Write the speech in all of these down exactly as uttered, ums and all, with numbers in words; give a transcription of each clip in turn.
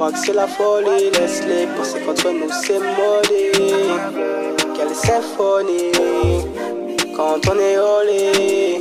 croient que c'est la folie. Laisse-les penser qu'entre nous c'est maudit. Quelle symphonie quand on est olé.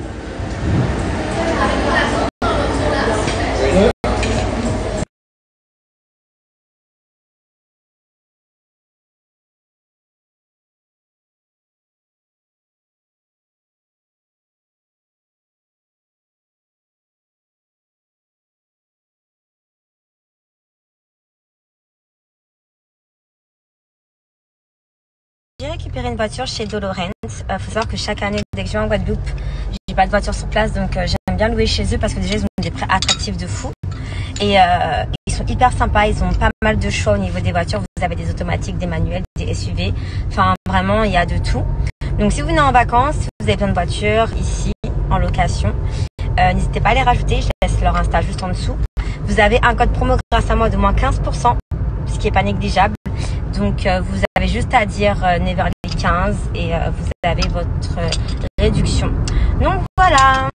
J'ai récupéré une voiture chez Dolorent. Il euh, faut savoir que chaque année, dès que je vais en Guadeloupe, j'ai pas de voiture sur place, donc euh, j'aime bien louer chez eux parce que déjà ils ont des prix attractifs de fou. Et euh, ils sont hyper sympas, ils ont pas mal de choix au niveau des voitures. Vous avez des automatiques, des manuels, des S U V. Enfin vraiment, il y a de tout. Donc si vous venez en vacances, si vous avez besoin de voitures ici, en location, euh, n'hésitez pas à les rajouter, je laisse leur Insta juste en dessous. Vous avez un code promo grâce à moi de moins quinze pour cent, ce qui est pas négligeable. Donc euh, vous avez juste à dire euh, Neverly quinze et euh, vous avez votre euh, réduction. Donc voilà.